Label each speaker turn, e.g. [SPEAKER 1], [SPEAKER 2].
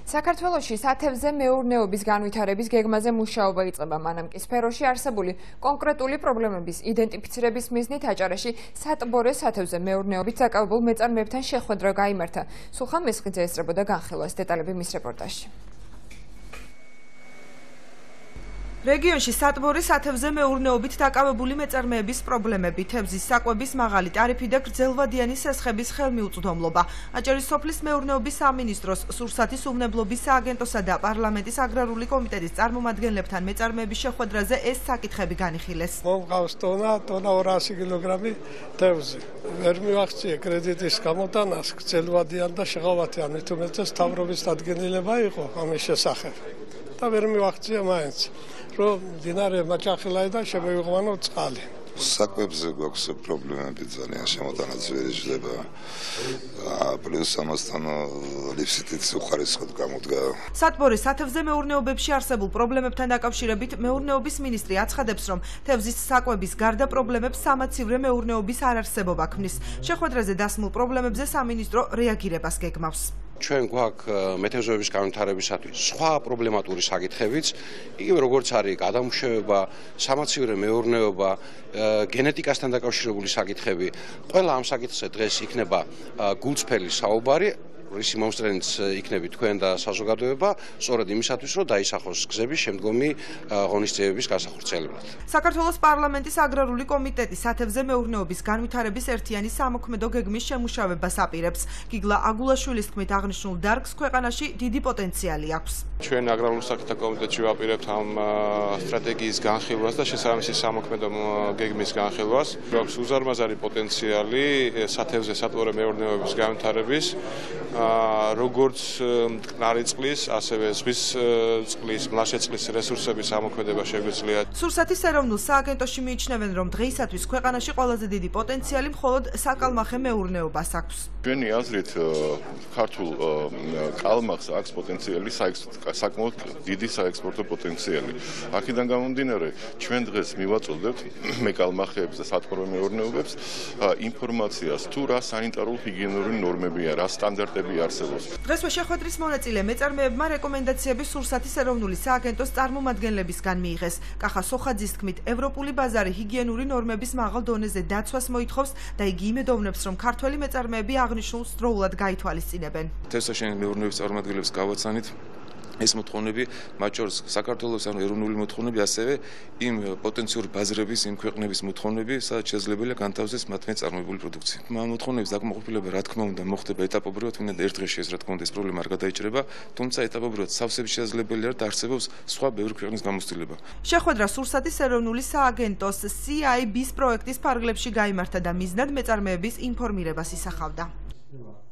[SPEAKER 1] საქართველოში სათევზე მეურნეობის განვითარების გეგმაზე მუშაობა იწყება, მანამ კი სფეროში არსებული კონკრეტული პრობლემების იდენტიფიცირების მიზნით აჭარაში სატბორე სათევზე მეურნეობით დაკავებულ მეწარმეებთან შეხვედრა გაიმართა. სულხან მესხიძე ესწრებოდა განხილვას, დეტალები მის რეპორტაჟში. რეგიონში სატბორე სათევზე მეურნეობით დაკავებული მეწარმეების პრობლემები, თევზის საკვების მაღალი ტარიფი და გრძელვადიანი სესხების ხელმიუწვდომლობა. აჭარის სოფლის მეურნეობის სამინისტროს, სურსათის უმნებლობის სააგენტოსა და პარლამენტის აგრარული კომიტეტის წარმომადგენლებთან მეწარმეების შეხვედრაზე ეს საკითხები განიხილეს.
[SPEAKER 2] მომყავს ტონა 200 კილოგრამი თევზი. ვერ მივახციე კრედიტის გამოტანას გრძელვადიან და შეღავათიან, მithumetes თავრობის დადგენილება იყო ამის შესახებ. და ვერ მივახციე მაინც. რომ დინარე მაჭახილაი და შემოიღვანო წყალი.
[SPEAKER 3] საკვებზე გვაქვს პრობლემები ძალიან შემოტანა ძველი ჟლება. პლუს ამასთან ლიფსიტიც უხარისხოდ გამოდგა.
[SPEAKER 4] სატბორე სათევზე მეურნეობებში არსებულ პრობლემებთან დაკავშირებით მეურნეობის მინისტრი აცხადებს, რომ თევზის საკვების გარდა პრობლემებს სამაცივრე მეურნეობის არარსებობა ქმნის. შეხვედრაზე დასმულ პრობლემებზე სამინისტრო რეაგირებას გეგმავს.
[SPEAKER 5] ჩვენ გვაქვს მეთევზეების განვითარებისათვის სხვა პრობლემატური საკითხებიც, იგივე როგორც არის გადამუშავება, სამაცივრე მეურნეობა, გენეტიკასთან დაკავშირებული საკითხები. ყველა ამ საკითხზე დღეს იქნება გულწრფელი საუბარი, რისი მომსწრენიც იქნებით თქვენ და საზოგადოება, სწორედ იმისათვის, რომ დაისახოს გზები შემდგომი ღონისძიებების გასახორციელებლად.
[SPEAKER 4] საქართველოს პარლამენტის აგრარული კომიტეტი სათევზე მეურნეობის განვითარების ერთიანი სამოქმედო გეგმის შემუშავებას აპირებს. გიგლა აგულაშვილის თქმით, აღნიშნულ დარგს ქვეყანაში დიდი პოტენციალი აქვს.
[SPEAKER 6] ჩვენ აგრარულ საკითხთა კომიტეტში ვაპირებთ ამ სტრატეგიის განხილვას და შესაბამისი სამოქმედო გეგმის განხილვას. გვაქვს უზარმაზარი პოტენციალი სათევზე სატბორე მეურნეობის განვითარების, როგორც მტკნარი წყლის, ასევე ზღვის წყლის, მლაშე წყლის რესურსების ამოქმედება შეგვიძლია.
[SPEAKER 4] სურსათის ეროვნულ სააგენტოში მიიჩნევენ, რომ დღეისათვის ქვეყანაში ყველაზე დიდი პოტენციალი მხოლოდ საკალმახე მეურნეობას აქვს.
[SPEAKER 7] ჩვენი აზრით, ქართულ კალმახს აქვს პოტენციალი, საკმაოდ დიდი საექსპორტო პოტენციალი. აქედან გამომდინარე, ჩვენ დღეს მივაწოდებთ მეკალმახეებს და სატბორე მეურნეობებს ინფორმაციას, თუ რა სანიტარულ-ჰიგიენური ნორმებია, რა სტანდარტები არსებობს.
[SPEAKER 4] დღესვე შეხვედრის მონაწილე მეწარმეებმა რეკომენდაციები სურსათის ეროვნული სააგენტოს წარმომადგენლებისგან მიიღეს. კახა სოხაძის თქმით, ევროპული ბაზარი ჰიგიენური ნორმების მაღალ დონეზე დაცვას მოითხოვს და იგი იმედოვნებს, რომ ქართველი მეწარმეები აღნიშნულს დროულად გაითვალისწინებენ.
[SPEAKER 8] თევზსაშენი მეურნეობის წარმომადგენლებს გავაცანით ეს მოთხოვნები, მათ შორის საქართველოს ეროვნული მოთხოვნები, ასევე იმ პოტენციური ბაზრების, იმ ქვეყნების მოთხოვნები, სადაც შესაძლებელია განთავსდეს მათ მეწარმოებული პროდუქცია. ამ მოთხოვნების დაკმაყოფილება, რა თქმა უნდა, მოხდება ეტაპობრივად, ვინმე ერთ დღეში ეს რა თქმა უნდა ეს პრობლემა არ გადაიჭრება, თუმცა ეტაპობრივად სავსებით შესაძლებელია და არსებობს სხვა ბევრი ქვეყნის გამოცდილება.
[SPEAKER 4] შეხვედრა სურსათის ეროვნული სააგენტოს CIB-ს პროექტის ფარგლებში გაიმართა და მიზნად მეწარმეების ინფორმირებას ისახავდა.